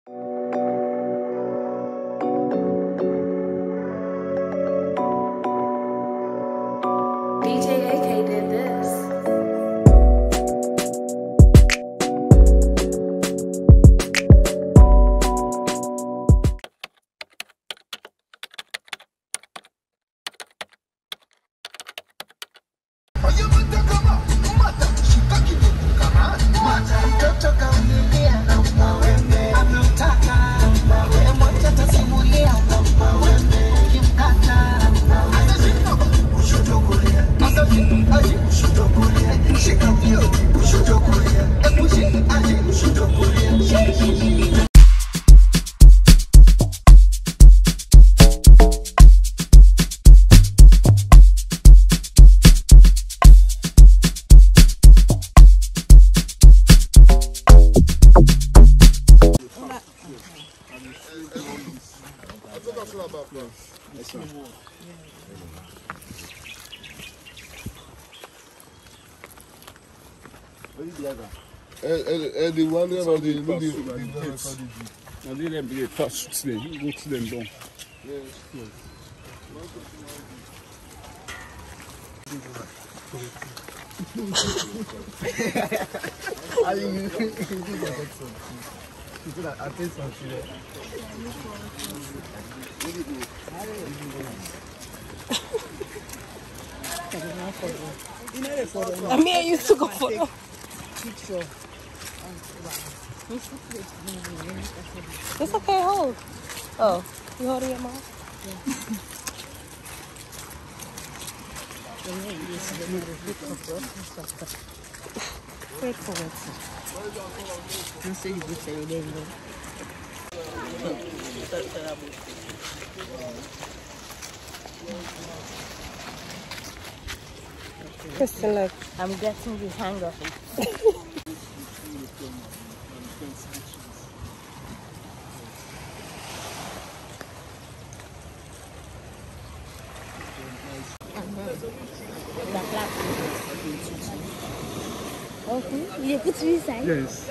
DJ AK did this. And the one there about the now they them be touch them, you go to them down. I mean, I used to go for them. It's okay, hold. Oh, you holding it, Mom? Wait for it. You say you say your name, Kristen, look. I'm getting the hang of it. Okay, you put it inside? Yes.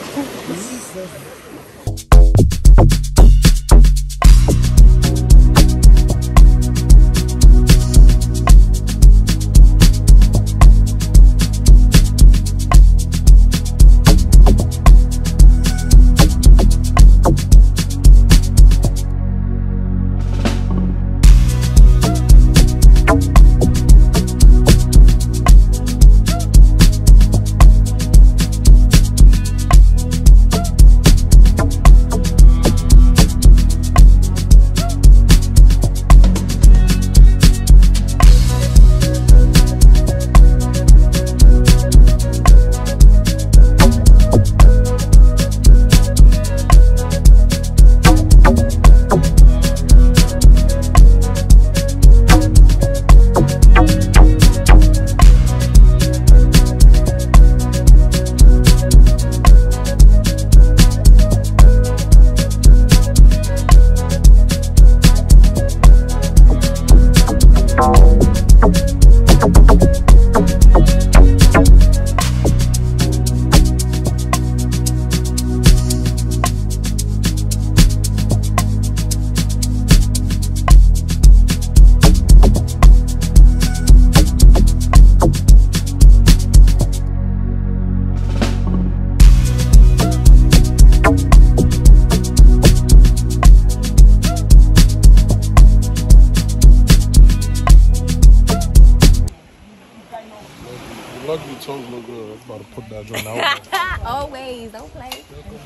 Luckily, toes look good. I'm about to put that joint out. Always, don't play.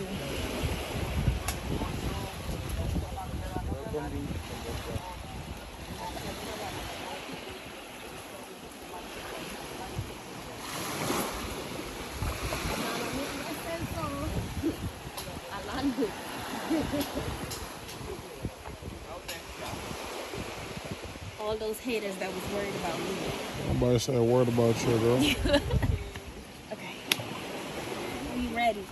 All those haters that was worried about me. Nobody said a word about you, girl. Okay. Are you ready?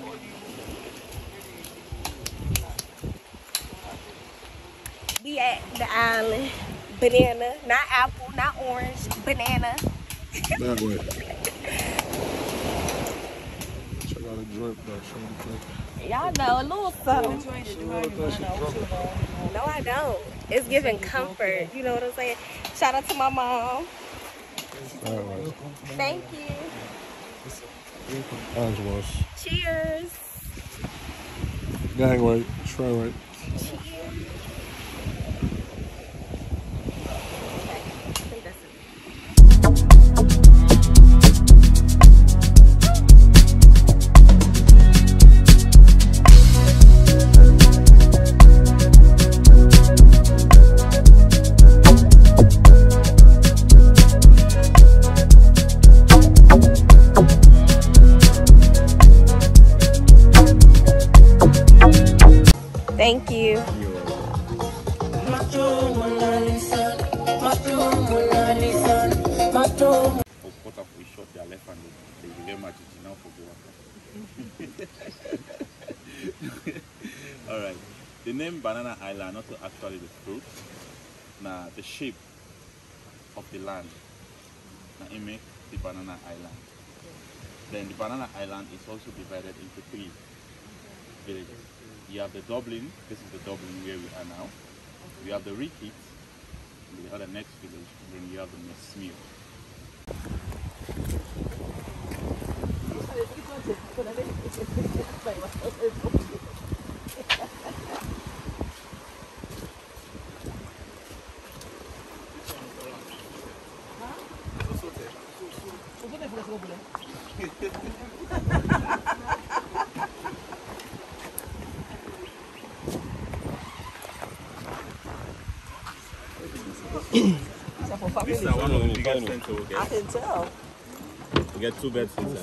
We at the island. Banana, not apple, not orange, banana. That way. Check out the drip, though. Show me the drip. Y'all know a little something. No, I don't. It's giving comfort. You know what I'm saying? Shout out to my mom. All right. Thank you. Hands wash. Cheers. Gang right. Try right. Cheers. Okay. I think that's it. Thank you. What if we shot their left hand? They will get magic now for the water. Alright. The name Banana Island not actually the fruit. Now the shape of the land. Now it makes the Banana Island. Then the Banana Island is also divided into 3 villages. You have the Dublin, this is the Dublin where we are now. You have the Rickett, the other next village, and then you have the Mesmere. This is one of the biggest tents we'll get. I can tell. We get 2 beds inside.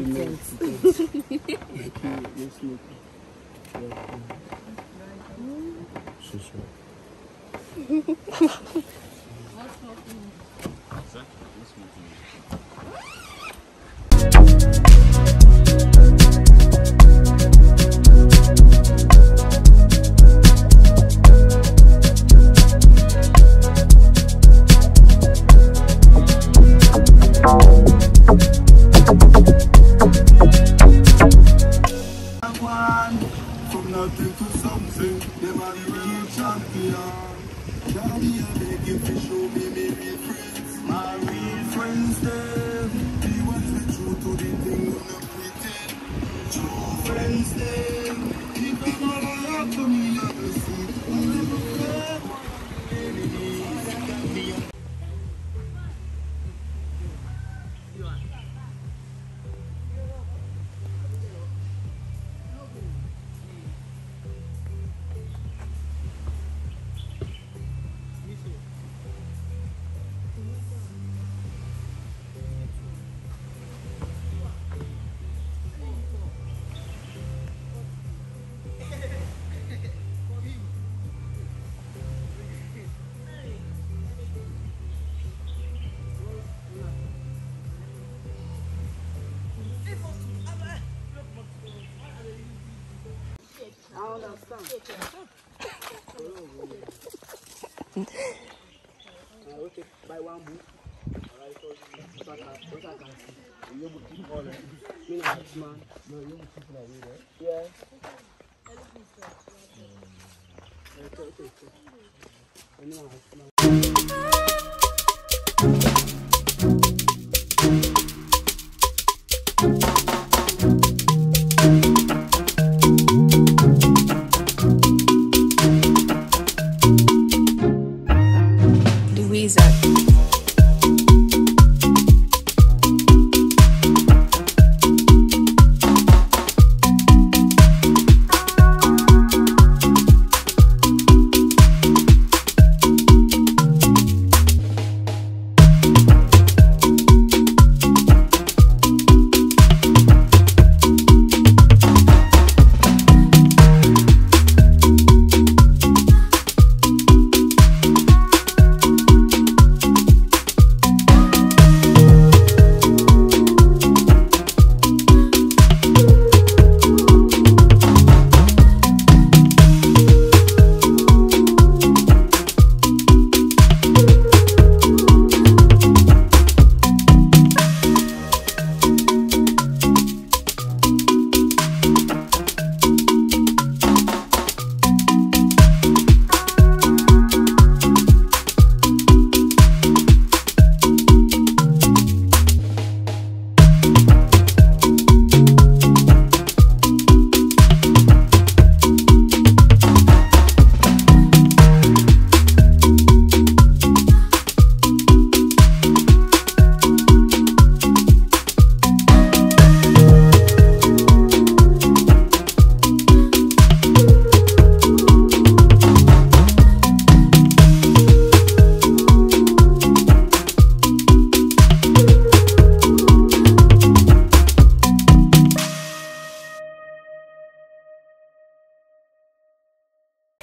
From nothing to something, them are the real champion. Daddy, I beg you to show me my real friends. My real friends, them. The ones with true to the thing, do not pretend. True friends, them. Keep them all out to me, I will see. I never care what enemies. Buy one book. Alright, so what I can see. You able to keep all that. Me not man. No, you able to keep that way there. Yeah. Louisa.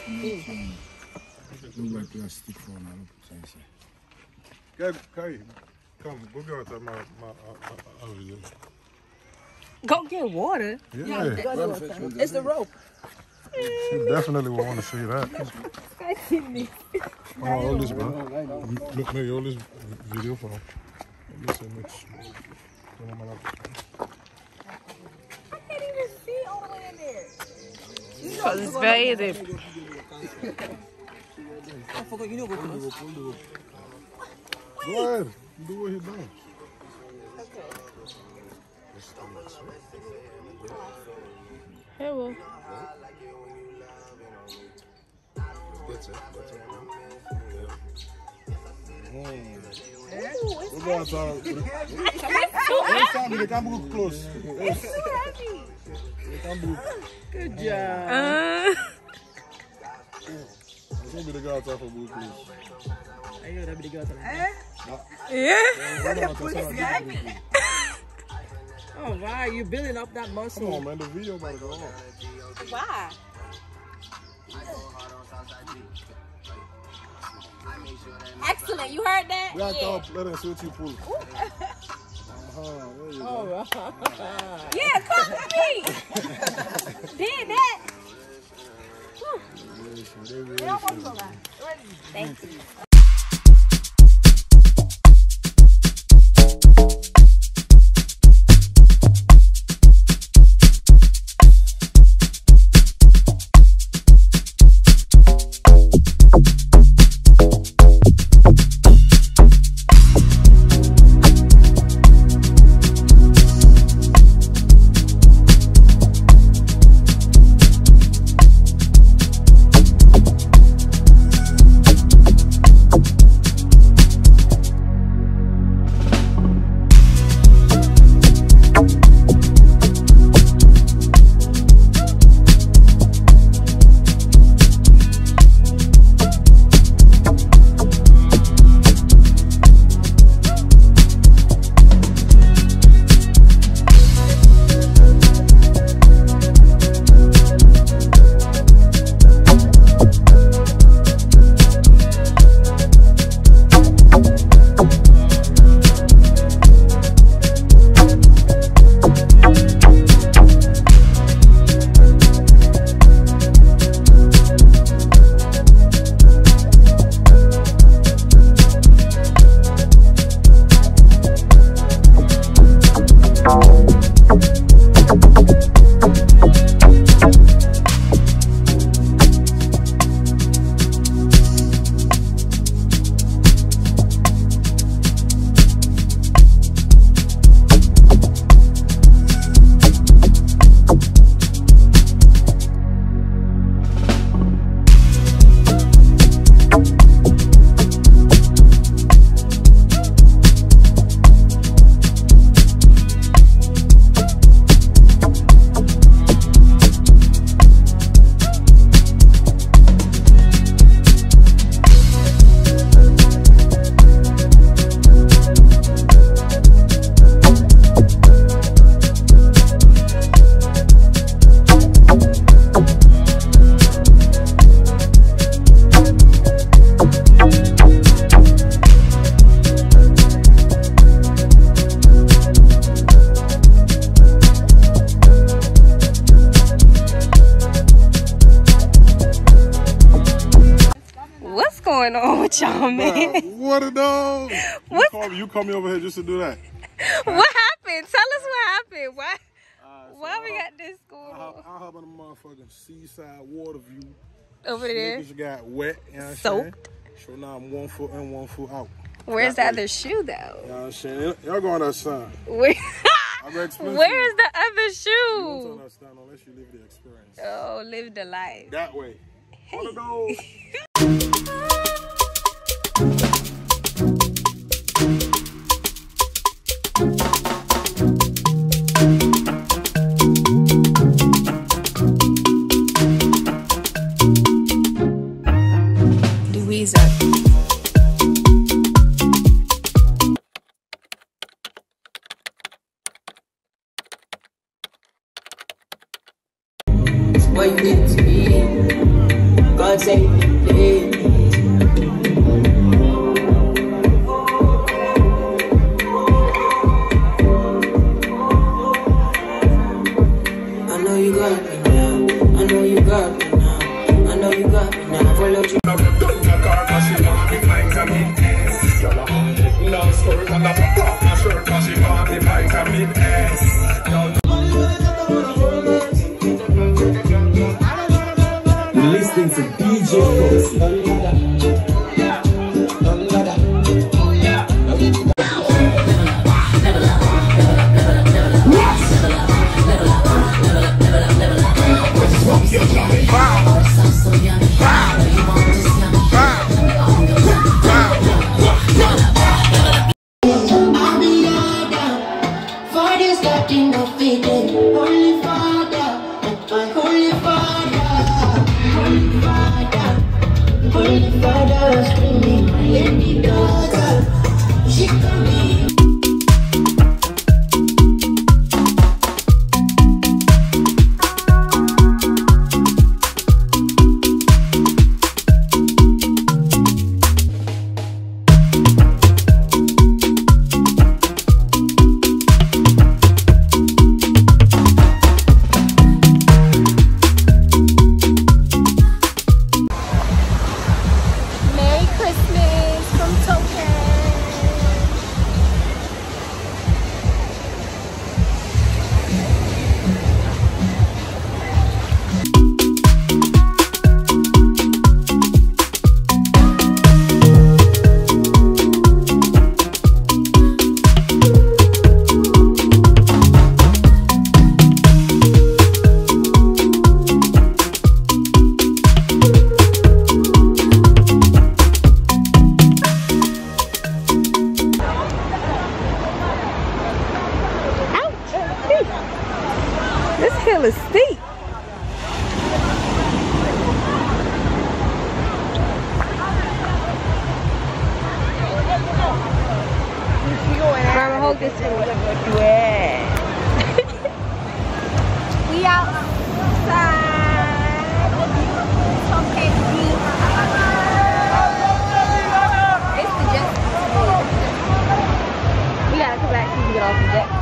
Look like plastic phone. Kai, come, go get out of my Go get water. Yeah. It's the rope. She definitely will want to see that. Oh, all this, bro. Look, maybe all this video for him. I can't even see all the way in there. Because it's very easy. I forgot you know what it is. Go ahead. Do what he's doing. Hey, well. We're going to they can't move close. It's too heavy. They can't move. Good job. It's going to be the guy outside for move close. I know that be the girl. Yeah. Oh, wow. You're building up that Come muscle. on, man. The video about to go on. Why? Excellent. You heard that? Back up. Let us see what you pull. There you go. All right. Yeah, come with me. Did that. It almost a lot. Thank you. Going on with y'all, man? What a dog! What? You call me over here just to do that. What happened? Tell us what happened. Why we got this going on? I hop on the motherfucking seaside water view. Over there? Niggas got wet, you know what I'm Soaked. saying? So now I'm 1 foot in, 1 foot out. Where's the other shoe, though? You know what I'm saying? Y'all going outside. Where? Where's the other You shoe? don't outside unless you live the experience. Oh, live the life. That way. Hey. Wanna go? What you need to be. God say, I know you got me now. I know you got me now. I know you got me now. Follow you. Listening to DJ Foxy. This hill is steep. Mama, hold this for me. Yeah. We outside. Okay, it's the Jackson. We gotta come back so we can get off the Jackson.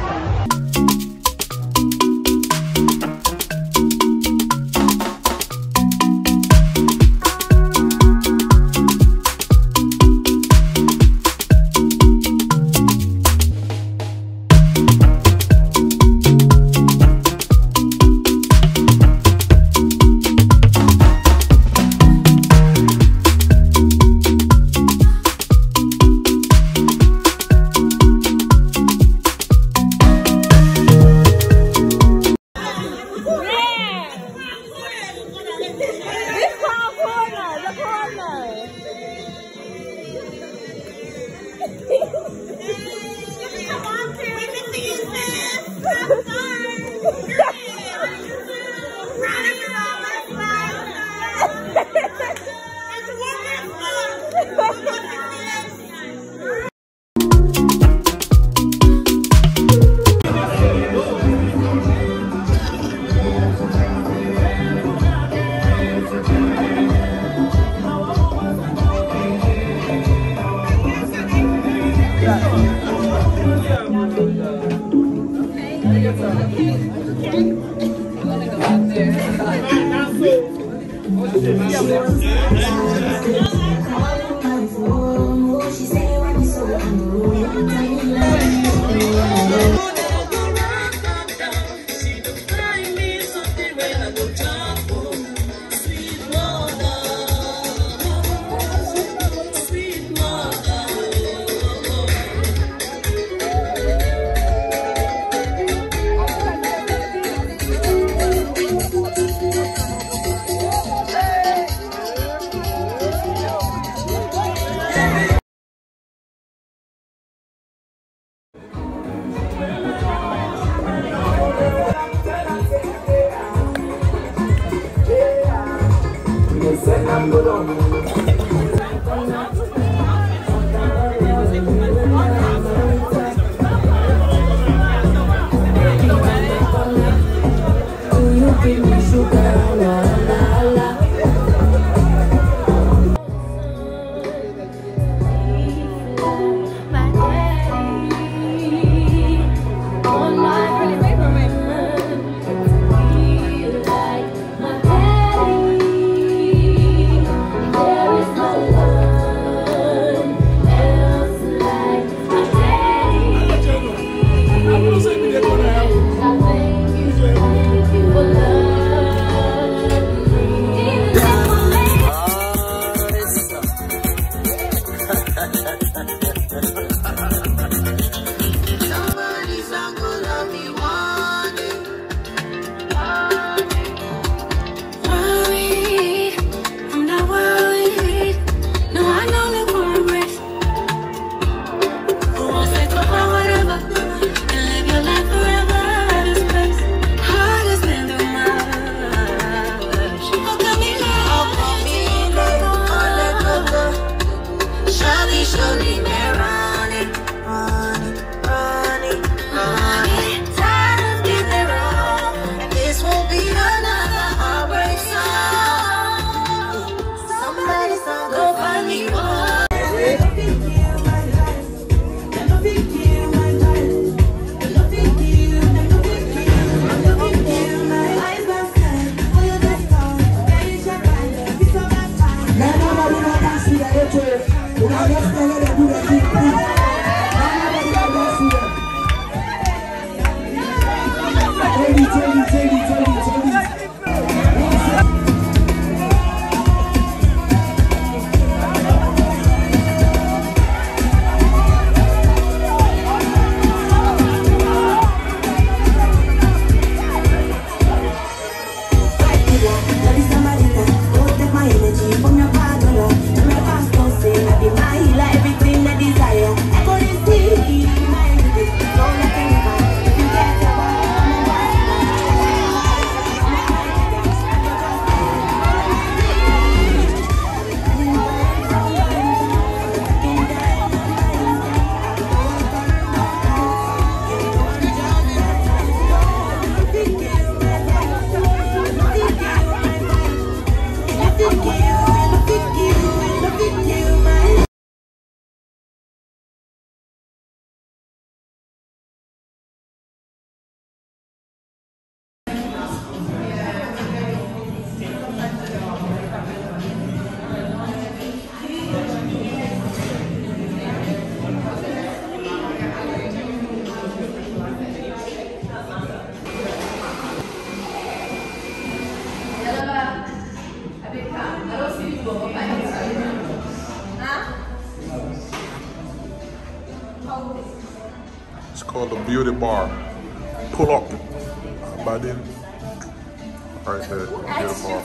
It's called the Beauty Bar. Pull up. By then. Right there. Beauty Bar.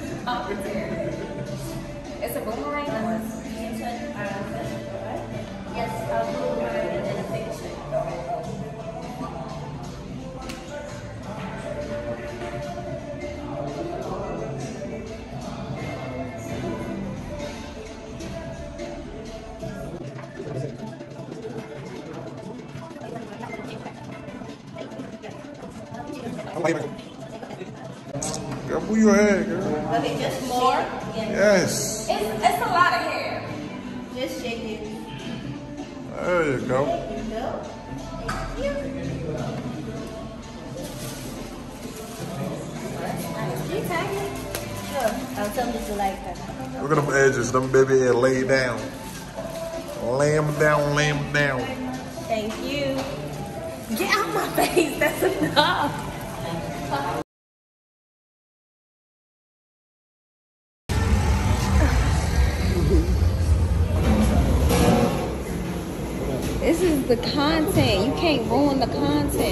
It's a boomerang. Yes, a boomerang and then a picture. Girl, move your head, girl. Okay, just more? Yes. It's a lot of hair. Just shake it. There you go. You tag it? Sure. I'll tell you to like that. Look at them edges. Them baby head lay down. Lay them down, lay them down. Thank you. Get out my face. That's enough. This is the content. You can't ruin the content.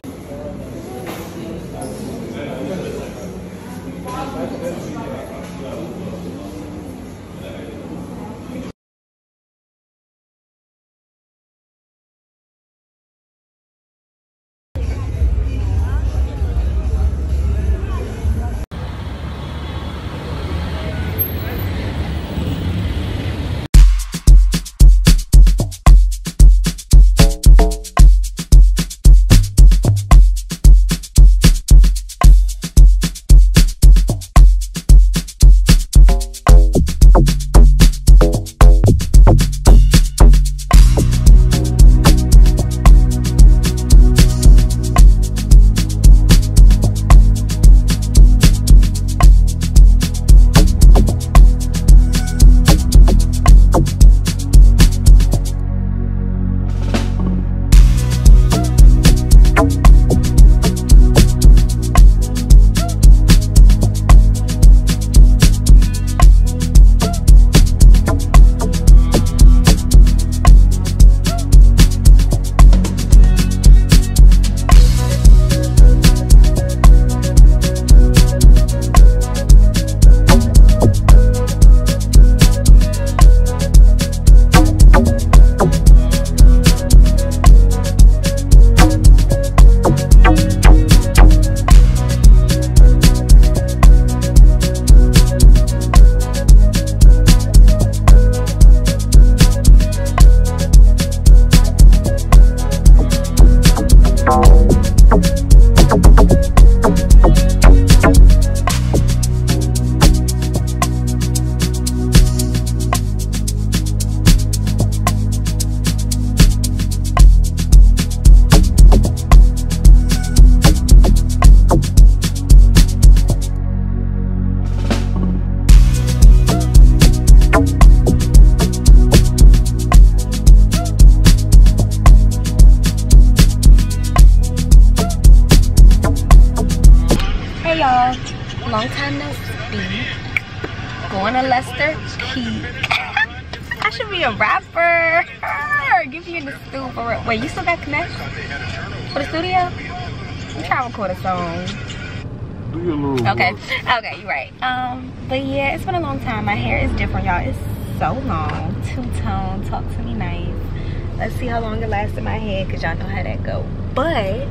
long time no speak. Going to Lester Peak. I should be a rapper. Give you in the studio for real. Wait, you still got connection for the studio? I'm trying to record a song. Do your little Okay, you're right. But yeah, it's been a long time. My hair is different, y'all. It's so long. Two-tone, talk to me nice. Let's see how long it lasts in my head, because y'all know how that go. But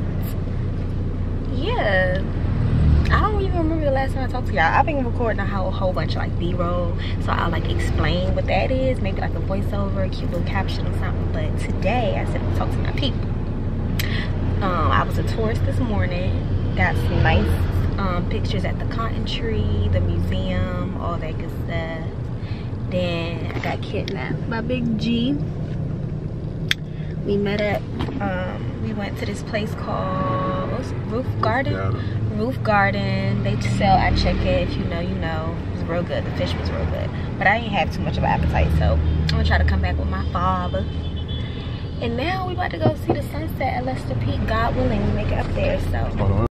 yeah, I don't even remember the last time I talked to y'all. I've been recording a whole bunch of like B-roll, so I'll like explain what that is, maybe like a voiceover, a cute little caption or something. But today I said I'm talk to my people. I was a tourist this morning, got some nice pictures at the Cotton Tree, the museum, all that good stuff. Then I got kidnapped by Big G. We met at we went to this place called Roof Garden. Roof Garden. They sell at Chicken. If you know, you know. It was real good. The fish was real good, but I didn't have too much of an appetite, so I'm gonna try to come back with my father. And now we about to go see the sunset at Lester Peak. God willing, we make it up there. So.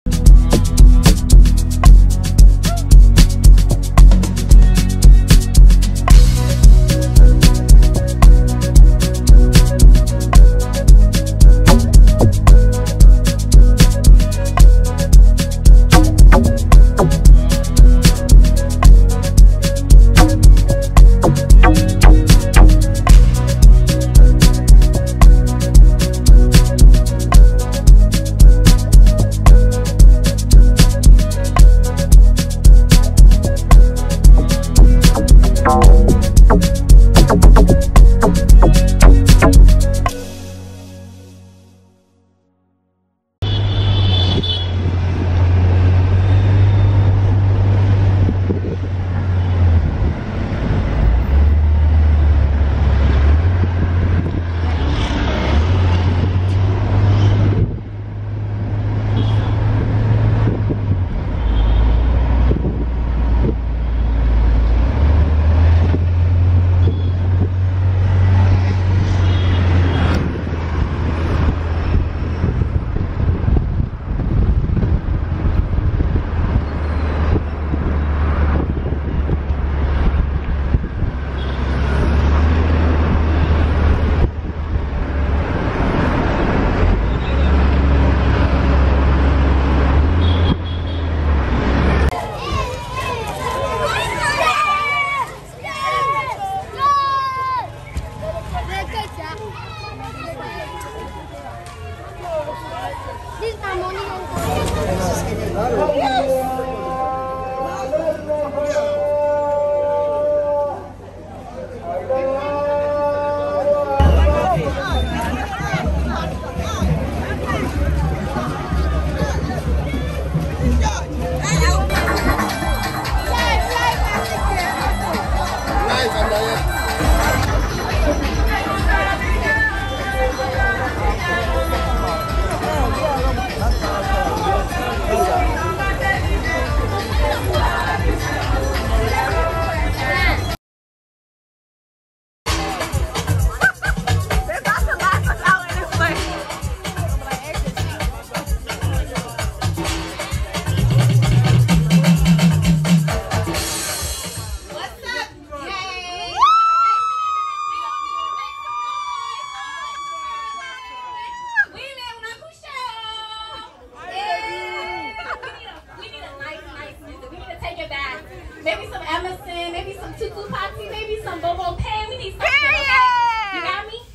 Maybe some Emerson, maybe some Tutu Pati, maybe some Bobo Pay. We need something. Okay? You got me?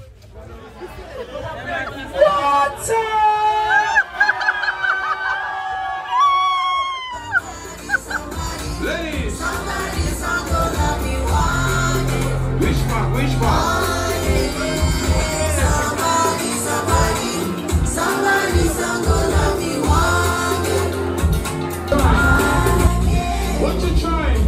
Ladies, somebody's gonna love me one. Which one? Which one? Somebody's gonna love me one. What you trying?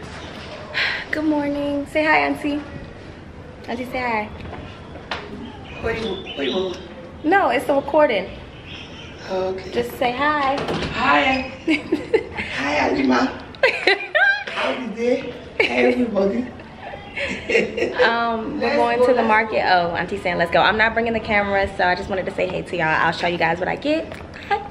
Good morning. Say hi, Auntie. Auntie, say hi. What do you want? No, it's a recording. Okay. Just say hi. Hi. Hi, Alima. How you doing? Everybody. We're going to the market. Oh, Auntie's saying let's go. I'm not bringing the camera, so I just wanted to say hey to y'all. I'll show you guys what I get. Hi.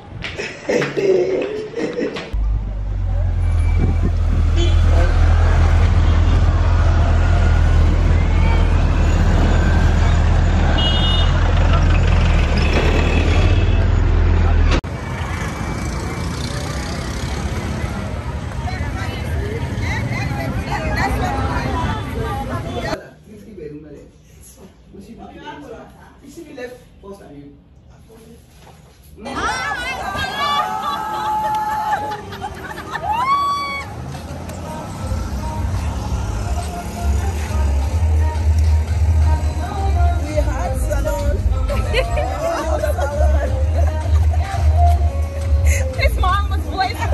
His mom was voicing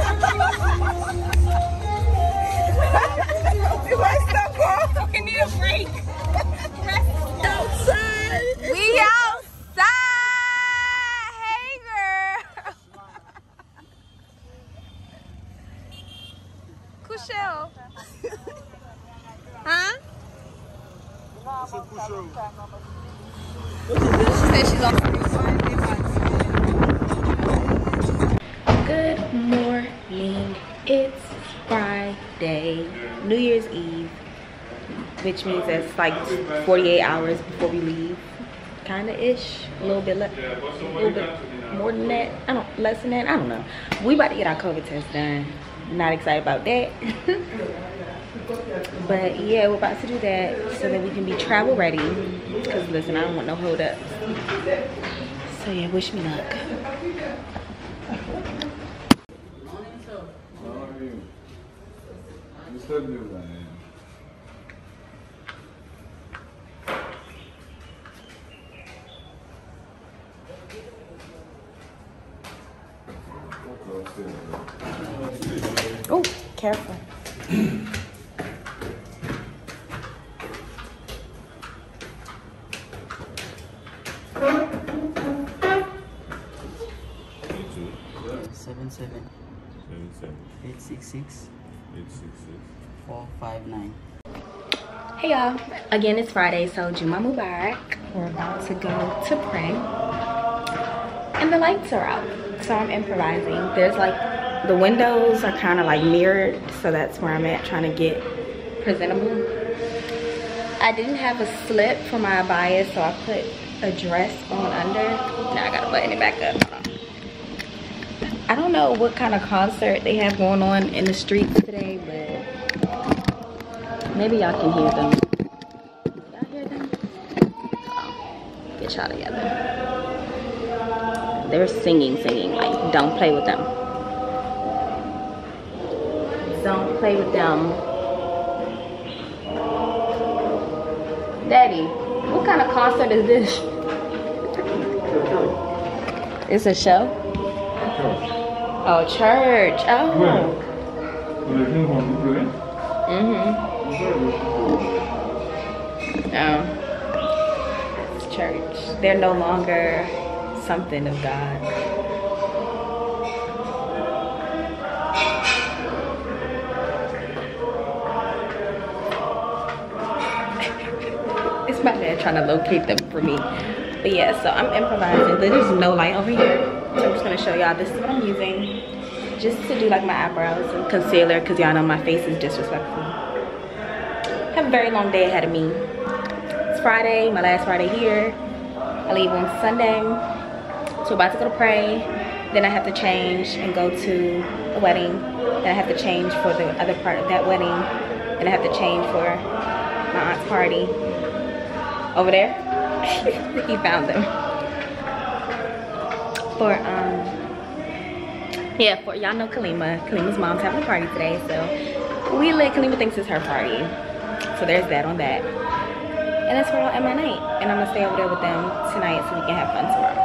we need a break. Outside. We outside. Hey, girl. Kushel. Huh? She said she's on. Good morning. It's Friday, New Year's Eve, which means it's like 48 hours before we leave, kinda-ish, a little bit more than that, less than that, I don't know. We about to get our COVID test done. Not excited about that. But yeah, we're about to do that so that we can be travel ready. Because listen, I don't want no hold up. So yeah, wish me luck. Oh, careful. Seven. 866 459. Hey y'all, again it's Friday, so Juma Mubarak. We're about to go to pray and the lights are out, so I'm improvising. There's like, the windows are kind of like mirrored, so that's where I'm at, trying to get presentable. I didn't have a slip for my abaya, so I put a dress on under. Now I gotta button it back up. Hold on. I don't know what kind of concert they have going on in the streets today, but maybe y'all can hear them. Y'all hear them? Oh, get y'all together. They're singing, like, don't play with them. Don't play with them. Daddy, what kind of concert is this? It's a show? Oh, church. Oh. Oh. It's church. They're no longer something of God. It's my dad trying to locate them for me. But yeah, so I'm improvising. There's no light over here. So I'm just gonna show y'all, this is what I'm using just to do like my eyebrows and concealer, because y'all know my face is disrespectful. I have a very long day ahead of me. It's Friday, my last Friday here. I leave on Sunday. So about to go to pray. Then I have to change and go to the wedding. Then I have to change for the other part of that wedding. Then I have to change for my aunt's party. Over there. He found them. For y'all know Kalima's mom's having a party today, so we lit. Kalima thinks it's her party, so there's that on that. And that's where I'll end my night, and I'm gonna stay over there with them tonight so we can have fun tomorrow.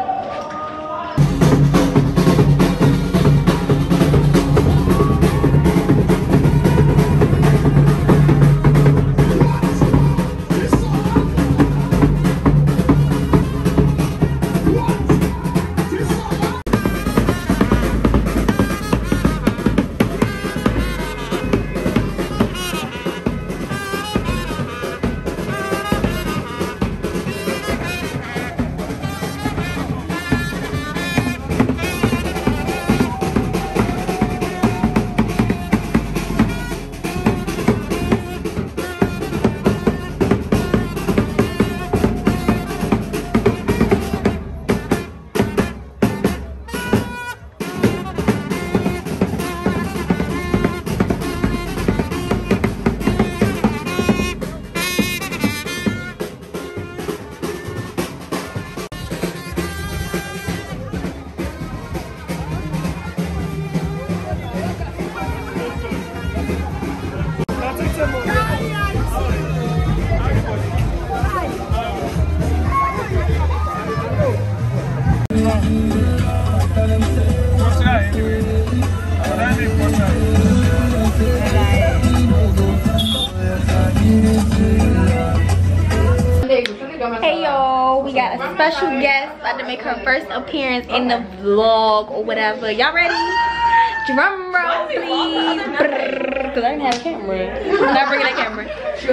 Hey y'all, we got a special guest about to make her first appearance in the vlog or whatever. Y'all ready? Drum roll, please. Cause I didn't have a camera. I'm not bringing a camera.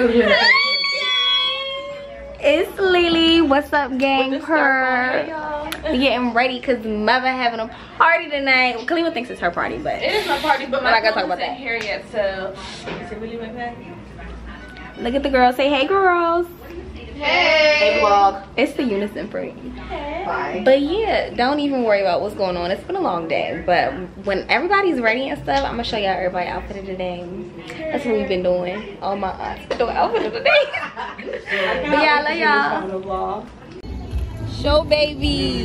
It's Lily. What's up, gang? We getting ready because mother having a party tonight. Well, Kalima thinks it's her party, but it is my party. But I gotta talk about that. Here yet, so is it really my party? Look at the girls. Say hey, girls. Hey. Hey, vlog. It's the unison for you. Hey. Bye. But yeah, don't even worry about what's going on. It's been a long day, but when everybody's ready and stuff, I'm gonna show y'all everybody outfit of the day. That's what we've been doing. All my aunts been doing outfit of the day. But yeah, I love y'all. Show baby.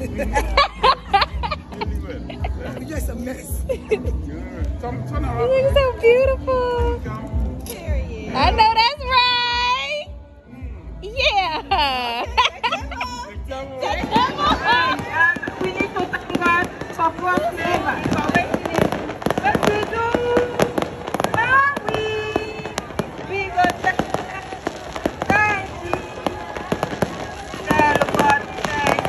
You're just a mess. Turn around. You look so beautiful. I know that's right. Yeah. We need to thank God for one favor. So what we do, we go thank you. Tell God thank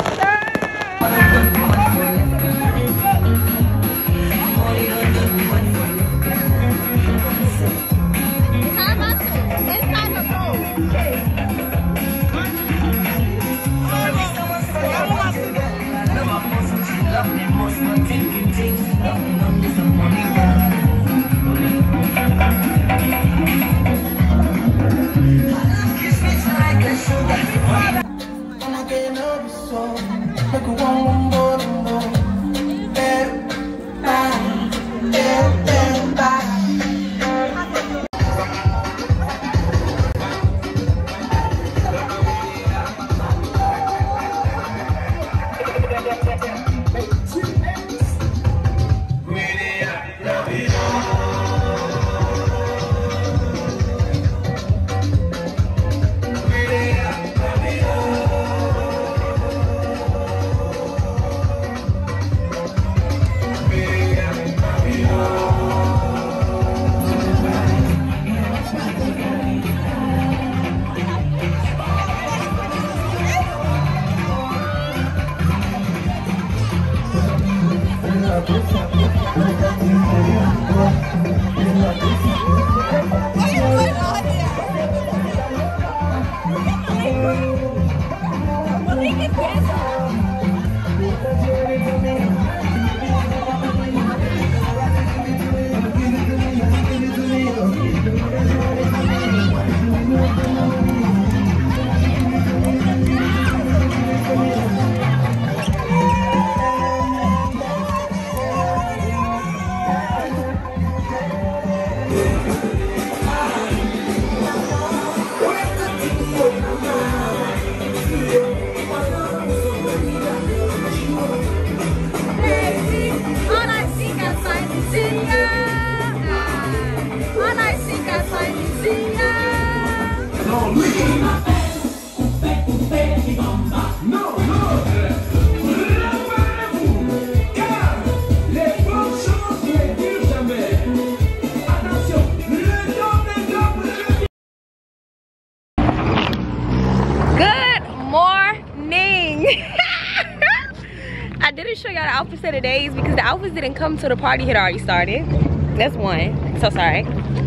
I didn't show y'all the outfits of the days because the outfits didn't come till the party had already started. That's one. So sorry.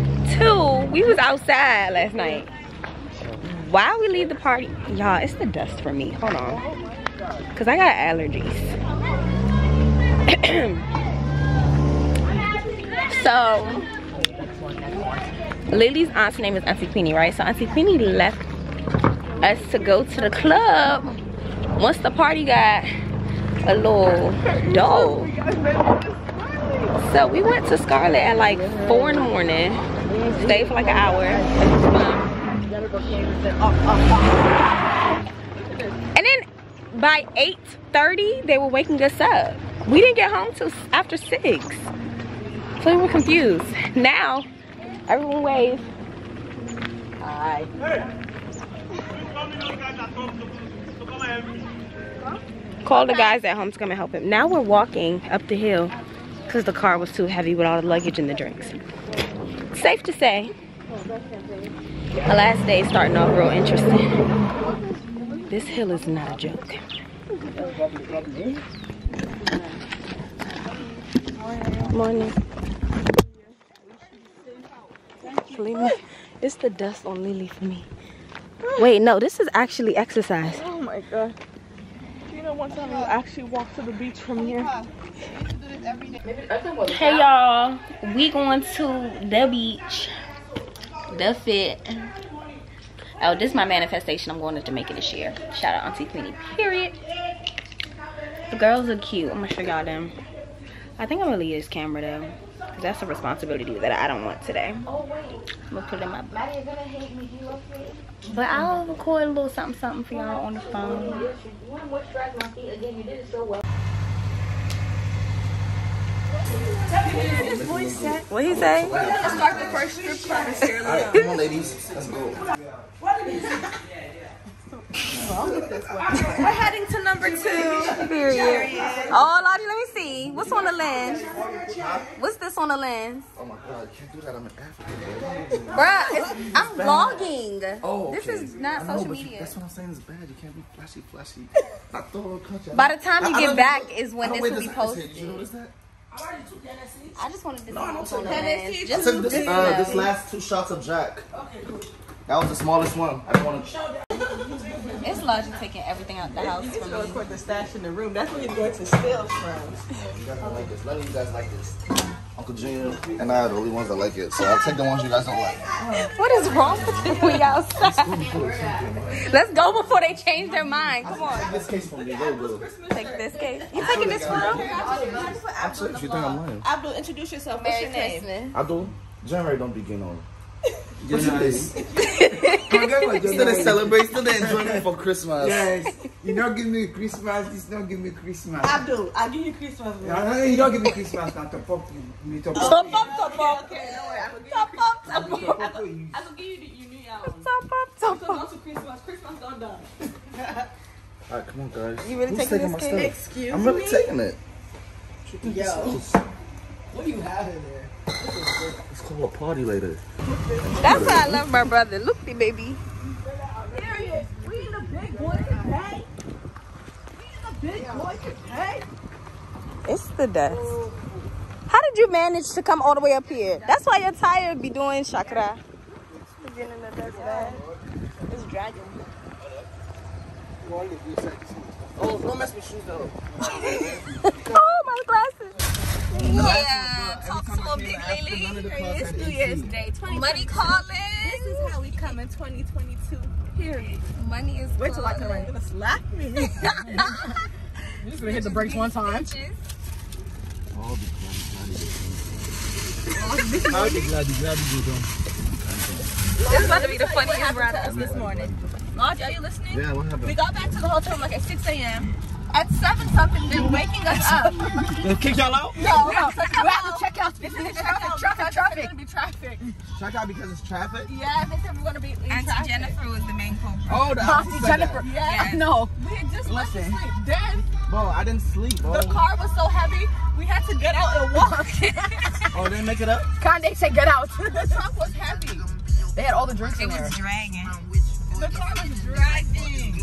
Two, we was outside last night. Why we leave the party? Y'all, it's the dust for me. Hold on. Because I got allergies. So, Lily's aunt's name is Auntie Queenie, right? So Auntie Queenie left us to go to the club once the party got a little dull. So we went to Scarlet at like 4 in the morning, stayed for like an hour. And then by 8:30 they were waking us up. We didn't get home till after 6. So we were confused. Now everyone wave. Hi. Called the guys at home to come and help him. Now we're walking up the hill because the car was too heavy with all the luggage and the drinks. Safe to say, the last day is starting off real interesting. This hill is not a joke. Morning. It's the dust on Lily for me. Wait, no, this is actually exercise. Oh my god. You know, one time we'll actually walk to the beach from here. Hey y'all, we going to the beach. The Fit. Oh, this is my manifestation. I'm going to Jamaica this year. Shout out Auntie Queenie, period. The girls are cute. I'm gonna show y'all them. I think I'm gonna leave this camera though, because that's a responsibility that I don't want today. Oh wait, I'm gonna put it in my bag. Maddie's gonna hate me. You okay? But I'll record a little something for y'all on the phone. You want to moisturize my feet again? You did it so well. What he say? We're gonna start the first strip class here. Alright, come on, ladies. Let's go. We're heading to number 2. Period. Oh, Lottie, let me see. What's on the lens? What's this on the lens? Oh my god, you can't do that. I'm in Africa, bro. Bruh, I'm vlogging. Oh, okay. This is not social media. That's what I'm saying. It's bad. You can't be flashy. Not the whole country. By the time you get back is when this will be posted. Did you notice that? I just wanted to see what's on the lens. I took this last 2 shots of Jack. Okay, cool. That was the smallest one. I just want to. It's Logic taking everything out the house He's for going me. to put the stash in the room. That's when he's going to steal from. You guys don't like this. None of you guys like this. Uncle Junior and I are the only ones that like it. So I'll take the ones you guys don't like. What is wrong with you? We outside. Let's go before they change their mind. Come on. Take this case from me. Go. Take this case. You taking this for real? Absolutely. If you think I'm lying. Abdul, introduce yourself. What's Merry your name? Christmas. Abdul, January don't begin on. What's this? Still the celebration, still the enjoyment for Christmas. Yes. You don't give me Christmas, this don't give me Christmas. Abdul, I'll give you Christmas. You don't give me Christmas now, top up. Me top up. Top up. Okay, no way. I will give you the unique album. Top up. Not to Christmas. Christmas done. Alright, come on, guys. You really Who's taking my this stuff? cake? Excuse I'm really me? taking it. Yo. What do you have in there? Let's call a party later. That's why I love my brother. Look, the baby. Period. We in the big boy can pay. It's the dust. How did you manage to come all the way up here? That's why your tire be doing chakra. Getting in the dust bag. It's dragging. Oh, don't mess with shoes though. Oh, my glasses. Yeah, talk to a big lady. It's New Year's Day. Money calling. This is how we come in 2022. Period. Money is Wait till I come in. Gonna slap me. You're just gonna hit the brakes one time. It's about to be the funniest ride this morning. Lodge, are you listening? Yeah, what happened? We got back to the hotel like at 6 a.m. At 7 something, they're waking us up. They kick y'all out? No. We have to check out. This is traffic. It's gonna be traffic. Check out because it's traffic? Yeah, they said we're gonna be in traffic. Jennifer was the main culprit. Oh, the Auntie Jennifer. Yeah. No. We had just left to Listen. sleep. Then Bro, I didn't sleep, bro. the car was so heavy, we had to get out and walk. Oh, they didn't make it up? Kanye said get out. The truck was heavy. They had all the drinks in there. Dragging. The car was dragging.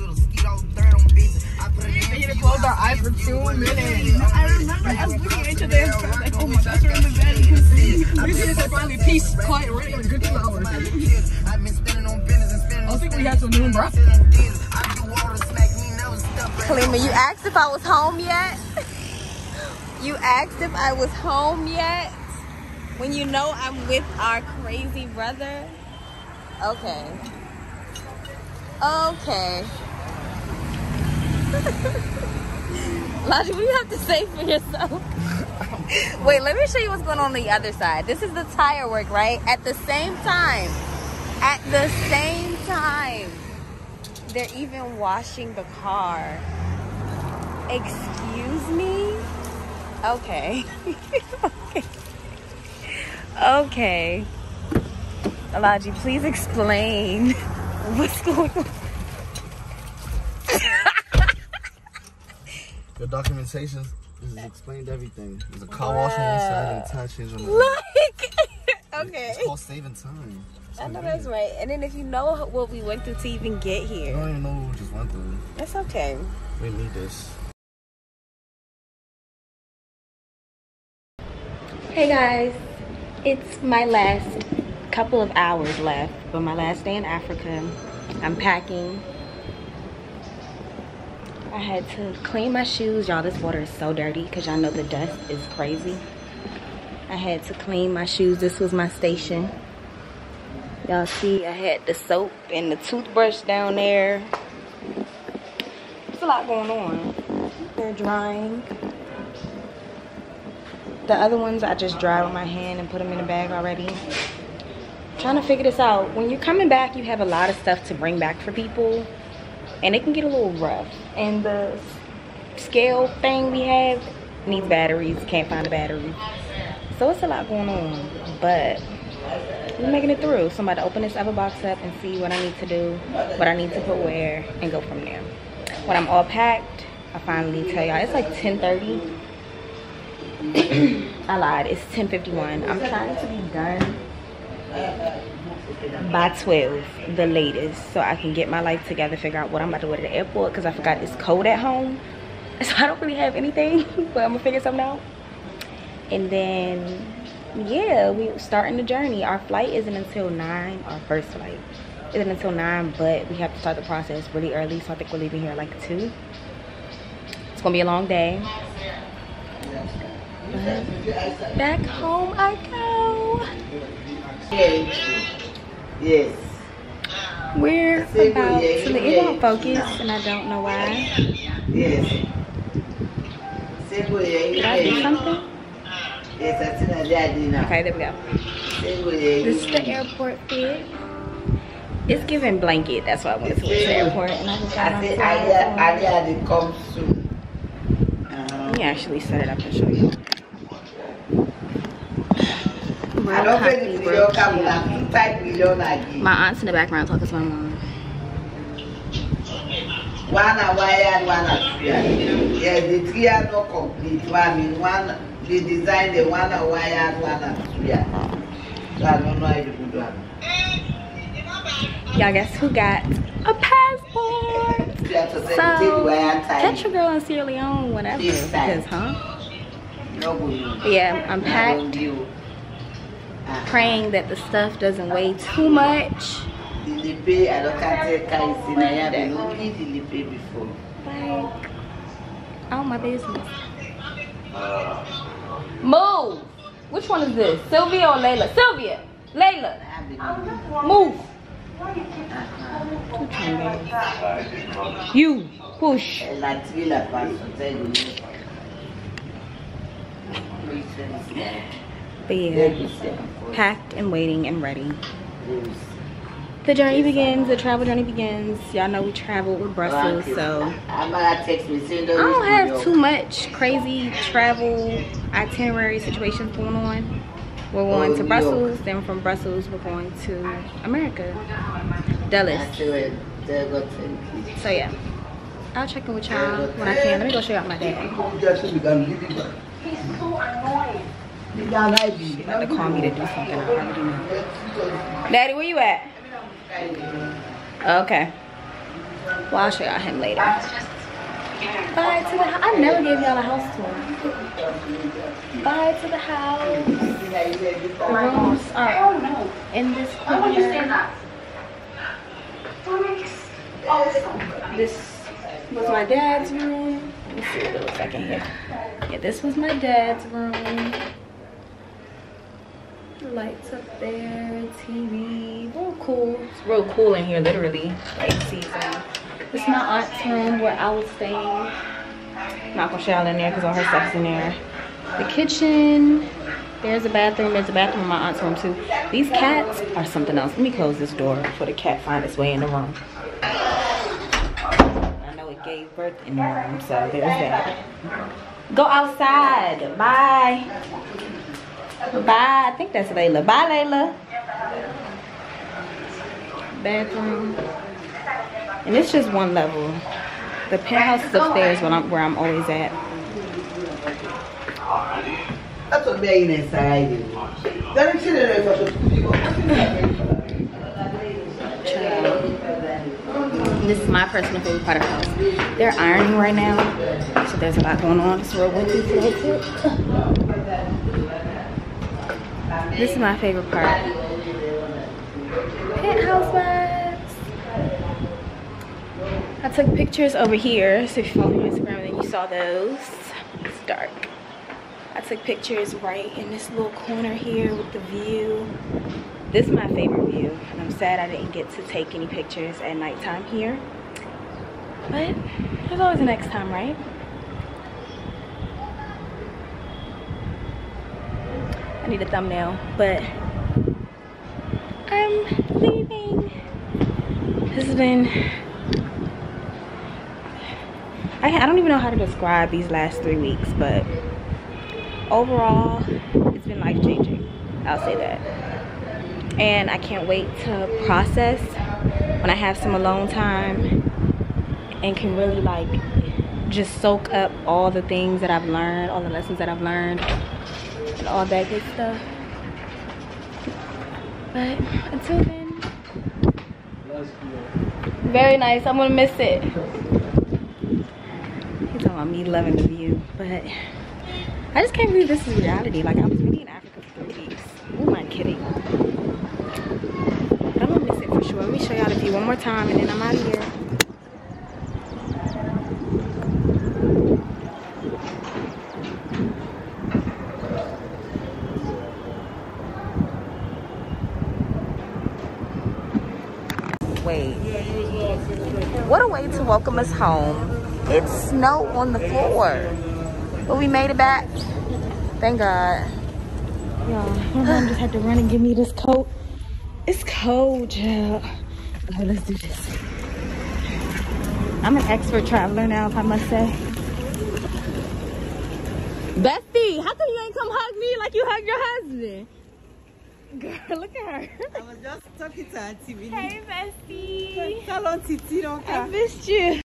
We had to close our eyes for 2 minutes. I remember I was looking into this. I was like, oh my gosh, we're in the bed. You can see. We did it finally. Peace, quiet, right? Like a good 2 hours. I think we had some noon, bro. Kalima, you asked if I was home yet? You asked if I was home yet? When you know I'm with our crazy brother? Okay. Okay. Lodge, what do you have to say for yourself? Wait, let me show you what's going on the other side. This is the tire work, right? At the same time, they're even washing the car. Excuse me? Okay. Okay. Alaji, please explain what's going on. documentation is explained everything. There's a car wash on one side and tire change on the other. Like, okay. It's called saving time. I know that's right. And then if you know what we went through to even get here. I don't even know what we just went through. That's okay. We need this. Hey guys, it's my last couple of hours left, but my last day in Africa. I'm packing. I had to clean my shoes. Y'all, this water is so dirty because y'all know the dust is crazy. I had to clean my shoes. This was my station. Y'all see I had the soap and the toothbrush down there. There's a lot going on. They're drying. The other ones I just dry with my hand and put them in a bag already. Trying to figure this out. When you're coming back, you have a lot of stuff to bring back for people. And it can get a little rough. And the scale thing we have needs batteries. Can't find a battery. So it's a lot going on. But we're making it through. So I'm about to open this other box up and see what I need to do. What I need to put where. And go from there. When I'm all packed, I finally tell y'all. It's like 10:30. I lied. It's 10:51. I'm trying to be done by 12, the latest, so I can get my life together, figure out what I'm about to wear to the airport, because I forgot it's cold at home, so I don't really have anything, but I'm gonna figure something out. And then yeah, we're starting the journey. Our flight isn't until 9. Our first flight isn't until 9, but we have to start the process really early, so I think we're leaving here at like 2. It's gonna be a long day. But back home I go. Yes. We're about to leave. It won't focus, and I don't know why. Yes. Did I do something? Yes, I did. Okay, there we go. This is the airport fit. It's giving blanket. That's why I went to the airport, and I just got my I come soon. Let me actually set it up and show you. I don't think it's my aunt's in the background talking to my mom. One wired, one three. Yeah, the 3 are not complete. One, they designed the one wired, one three. So I don't know how to do that. Y'all guess who got a passport? So, catch your girl in Sierra Leone, whatever. Because, yeah, I'm packed. Praying that the stuff doesn't weigh too much. Like, oh, my business. Move! Which one is this? Sylvia or Layla? Sylvia! Layla! Move! You! Push! But yeah, packed and waiting and ready. The journey begins, the travel journey begins. Y'all know we traveled with Brussels, so I don't have too much crazy travel itinerary situations going on. We're going to Brussels, then from Brussels we're going to America, Dallas. So yeah, I'll check in with y'all when I can. Let me go show y'all my dad. She's about to call me to do something. I already know. Daddy, where you at? Okay. Well, I'll show y'all him later. Bye to the house. I never gave y'all a house tour. Bye to the house. The rooms are in this corner. This was my dad's room. Let me see what it looks like in here. Yeah, this was my dad's room. Lights up there, TV, real cool. It's real cool in here, literally. Like season. This is my aunt's room where I was staying. I'm not gonna show y'all in there because all her stuff's in there. The kitchen. There's a bathroom. There's a bathroom in my aunt's room too. These cats are something else. Let me close this door before the cat finds its way in the room. I know it gave birth in the room, so there's that. Go outside. Bye. Bye. I think that's Layla. Bye, Layla. Bathroom. And it's just one level. The penthouse is upstairs where I'm always at. That's what being inside. This is my personal favorite part of the house. They're ironing right now, so there's a lot going on. So we're going through today. This is my favorite part. Penthouse vibes. I took pictures over here, so if you follow me on Instagram, then you saw those. It's dark. I took pictures right in this little corner here with the view. This is my favorite view, and I'm sad I didn't get to take any pictures at nighttime here. But there's always a next time, right? I need a thumbnail, but I'm leaving. This has been... I don't even know how to describe these last 3 weeks, but overall, it's been life-changing. I'll say that. And I can't wait to process when I have some alone time and can really like just soak up all the things that I've learned, all the lessons that I've learned, and all that good stuff. But until then, very nice. I'm gonna miss it. He's talking about me loving the view, but I just can't believe this is reality. Like, I was really in Africa for 3 weeks. Who am I kidding? But I'm gonna miss it for sure. Let me show y'all the view one more time and then I'm out of here. Wait. What a way to welcome us home. It's snow on the floor. But we made it back. Thank God. Y'all, my mom just had to run and give me this coat. It's cold, child. Okay, let's do this. I'm an expert traveler now, if I must say. Bestie, how come you ain't come hug me like you hugged your husband? Girl, look at her. I was just talking to Auntie Minnie. Hey, bestie. Tell Auntie Tino. I missed you.